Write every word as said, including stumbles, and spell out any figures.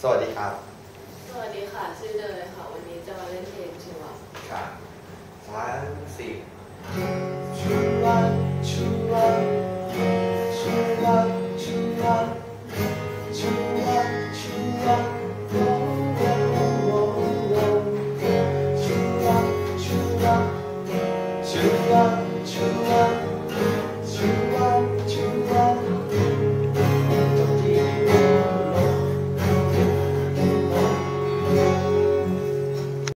สวัสดีครับสวัสดีค่ะชื่อเนยค่ะวันนี้จะมาเล่นเพลงชิวะค่ะสามสี่